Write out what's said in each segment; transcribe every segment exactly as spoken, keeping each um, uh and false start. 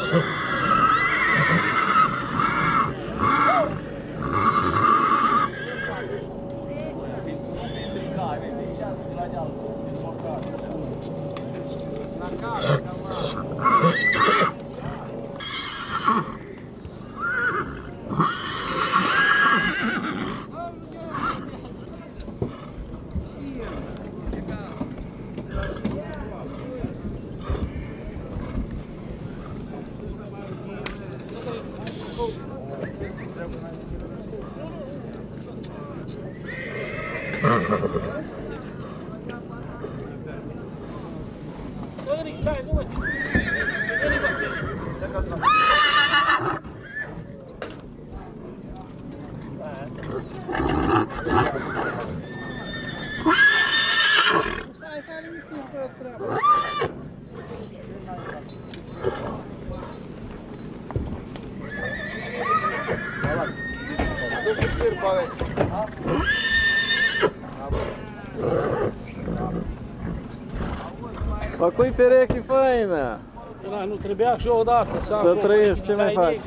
Făcui perechi faină! Da, nu trebuia și eu odată să am... Să trăiești, ce mai faci?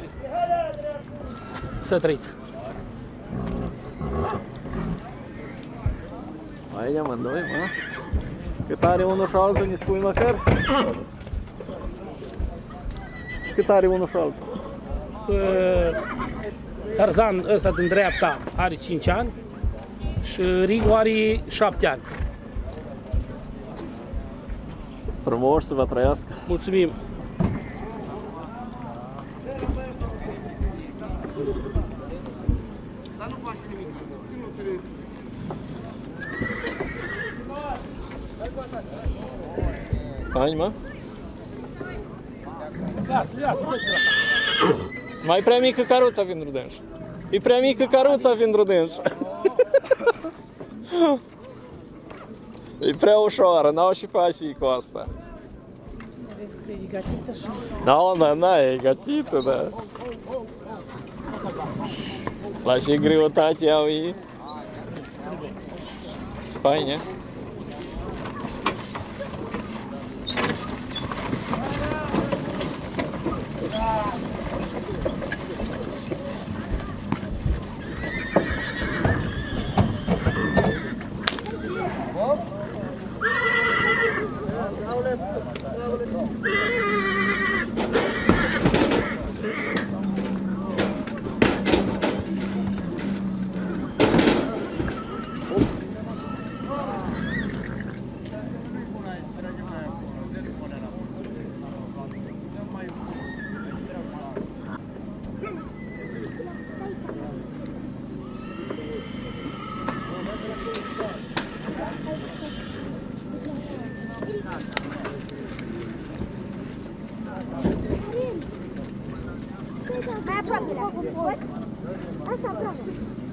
Să trăiți. Aici amândoi, mă? Cât are unul și altul, ne spui măcar? Cât are unul și altul? Tarzan ăsta din dreapta are cinci ani și Rigo are șapte ani. Frumos să vă trăiască! Mulțumim! Fain, mă? Lasă, lasă, mai prea mică căruța pentru dânși. E prea mică căruța pentru dânși. E prea ușoară, n-au și faci și cu asta. Vezi că e gatită și... Da, da, da, e gatită, da. La ce greutate au ei. Spaine. Mai aproape la asta aproape.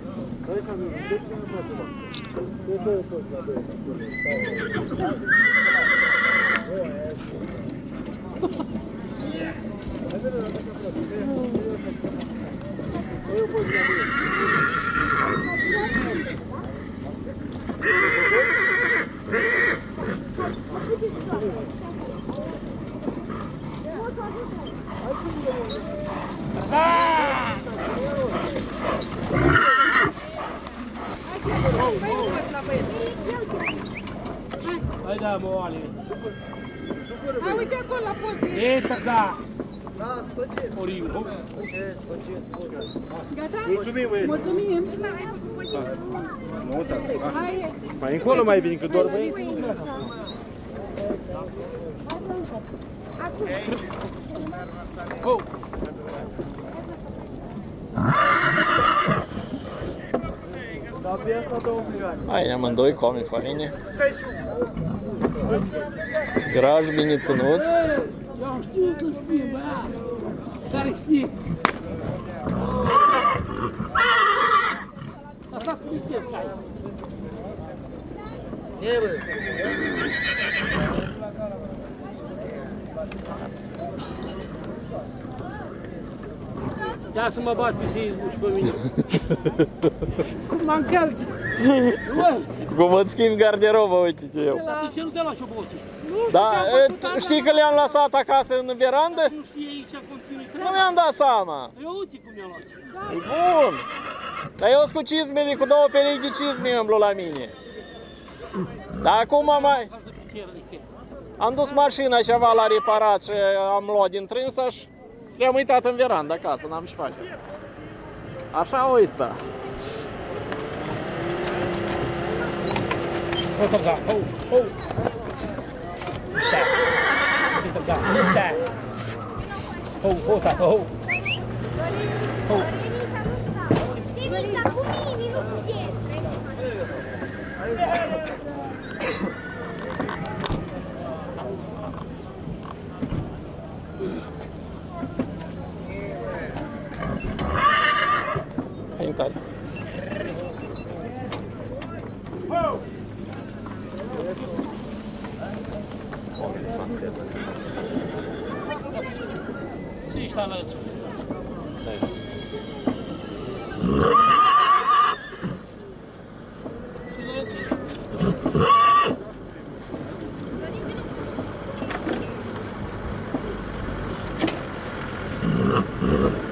Hai da, moale. Hai, uite acolo la poze. E, tăza! Da, scoce. Oriu, hop. Scoce, scoce, scoce. Gata? Mulțumim, băieți. Mulțumim. Nu, da. Hai. Mai încolo mai bine, că doar băieți. Oh! Hai, amândoi come faine. Graj bine ținuți. Eu știu să știu, bă! Care știți? Asta să știți că ai. E, bă! Da să mă bat pe Facebook și pe mine. Cum mă încălț? Cum îți schimbi garderoba, uite-te eu. Dar de ce nu te lași o boții? Da, e, știi că le-am lăsat acasă în verandă? Nu știi aici continui Nu treaba. mi-am dat seama. Eu uite cum mi-a luat. E bun. Dar eu sunt cu cizmele, cu două perechi de cizme îmblu la mine. Dar acum mai... Am dus mașina ceva la reparat și am luat din trânsa și le-am uitat în verandă acasă, n-am ce face. Așa o sta. Uite da, ho, ho. Uite da, uite. Ho, ho, tata, ho. Ho. Devi sta cu mine, nu cu pietre. Hai în tare. Ce ești alăți? Thank you.